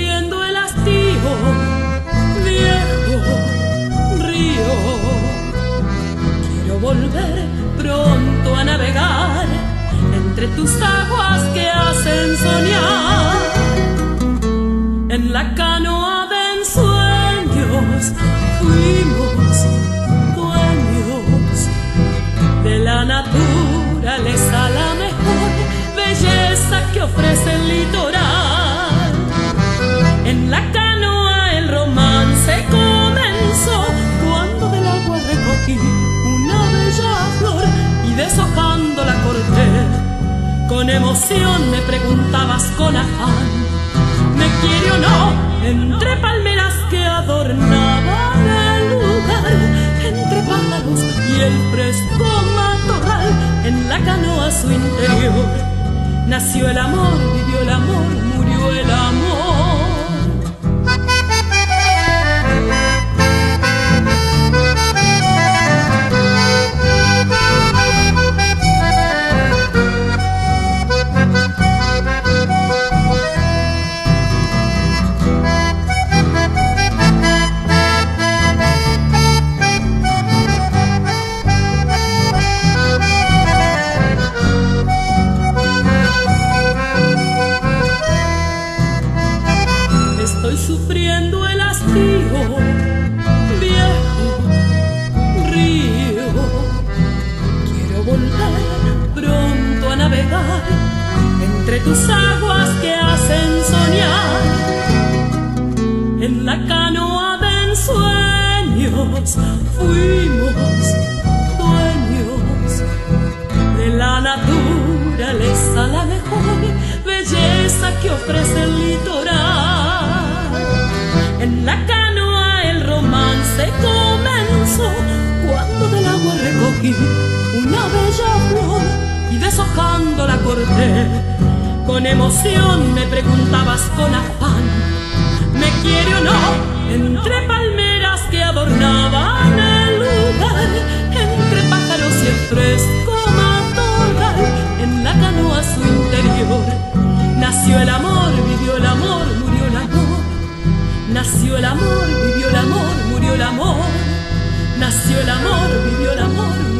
sufriendo el hastío, viejo río. Quiero volver pronto a navegar entre tus aguas que hacen soñar. En la canoa de ensueños fuimos dueños de la naturaleza, la mejor belleza que ofrece el litoral. En la canoa el romance comenzó cuando del agua recogí una bella flor y deshojando la corté. Con emoción me preguntabas con afán, ¿me quiere o no? Entre palmeras que adornaban el lugar, entre pájaros y el fresco matorral, en la canoa su interior nació el amor, vivió el amor, murió el amor. Estoy sufriendo el hastío, viejo río. Quiero volver pronto a navegar entre tus aguas que hacen soñar. En la canoa de ensueños fuimos dueños de la naturaleza, la mejor belleza que ofrece el litoral. En la canoa el romance comenzó cuando del agua recogí una bella flor y deshojando la corté. Con emoción me preguntabas con afán, ¿me quiere o no? Entre palmeras que adornaban el lugar, entre pájaros y el fresco matorral, en la canoa su interior nació el amor, vivió el amor, murió el amor. Nació el amor, vivió el amor, murió el amor. Nació el amor, vivió el amor,